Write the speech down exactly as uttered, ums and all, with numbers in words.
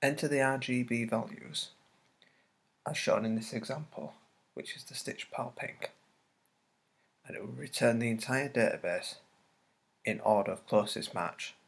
Enter the R G B values as shown in this example, which is the stitch pal pink, and it will return the entire database in order of closest match